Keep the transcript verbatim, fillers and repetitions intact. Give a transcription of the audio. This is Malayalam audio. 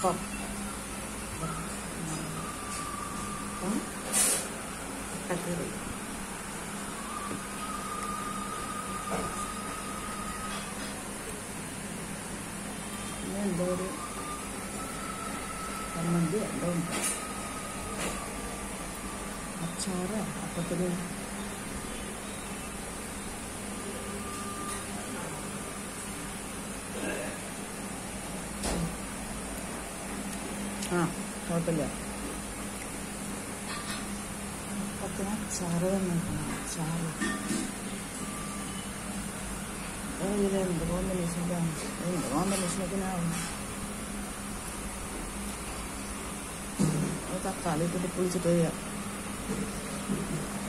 അപ്പം കക്കറി പിന്നെ എന്തോ ഒരു ചമ്മന്തി എന്തോ ഉണ്ട്, അച്ചാറ് അപ്പത്തിന് ആ കുഴപ്പമില്ല. അപ്പത്തിന് അച്ചാറ് തന്നെ അച്ചാറ് ഇതിൽ എന്ത് കോമ്പിനേഷനിലാണ് എന്ത് കോമ്പിനേഷനൊക്കെയാവും. തക്കാളി ഇട്ടിട്ട് പൊളിച്ചിട്ട് വരിക.